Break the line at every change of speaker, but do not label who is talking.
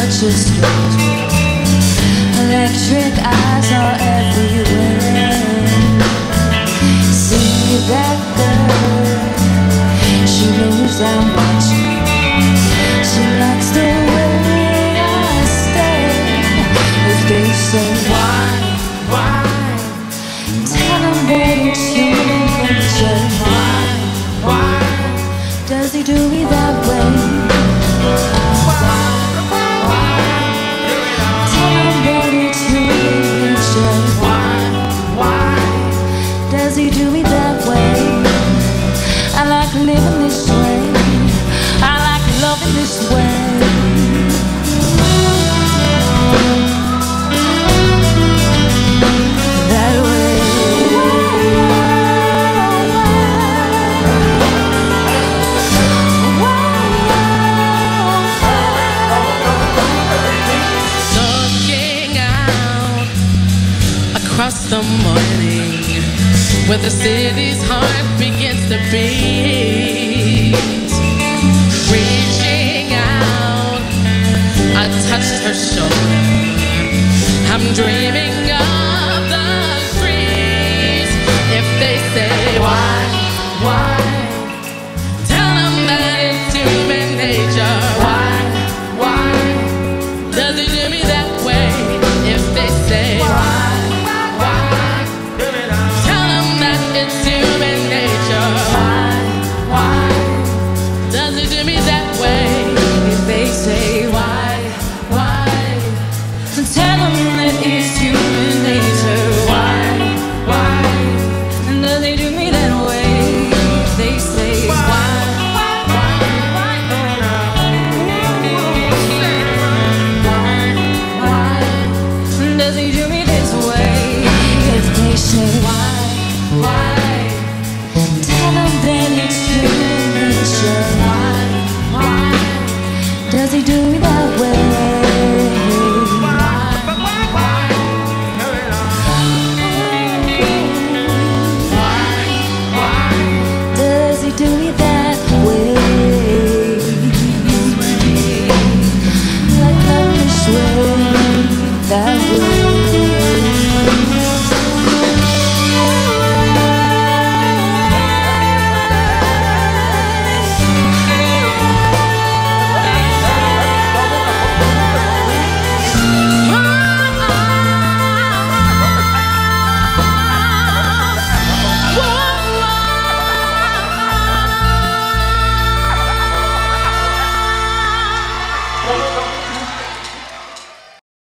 such a stranger. Electric eyes are everywhere. See that girl, she knows I'm watching. She likes the way I stare. If they say why, tell them that it's human nature. Why does he do me that way? Does he do me that way? I like living this way. I like loving this way. That way.
Looking out across the morning, where the city's heart begins to beat. Reaching out, I touched her shoulder. I'm dreaming of the streets. If they say why, tell them that it's human nature. Why does he do me that way? If they say why, it's human nature. Why does it do me that way?
If they say why, tell them that it's you.